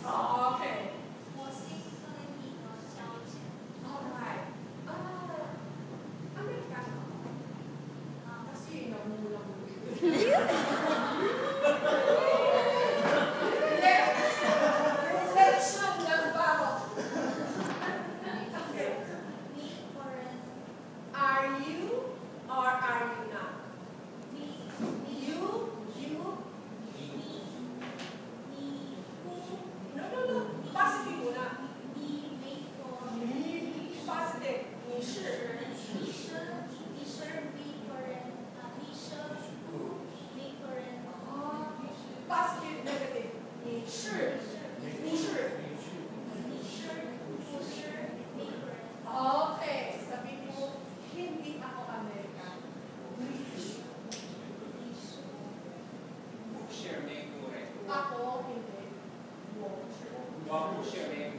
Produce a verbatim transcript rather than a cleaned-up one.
Okay. 我是 Tolentino 小姐。 Alright. Ah, Amerikano. Ah, kasi namulang mo. Reflection ng bawat. Okay. Me foreign. Are you or are you not? Me. You, you, Me. Me. Who? no, no, no. Positive muna. Me. Make for. Me. Positive. 你是。 你是你是 me foreign. 啊，你是 me foreign. Positive, negative. 你是。你是。 你是不是 me foreign. Okay. Sabi mo, hindi ako Amerikano. 不是美国人， Ako, hindi. 我是。 我不是美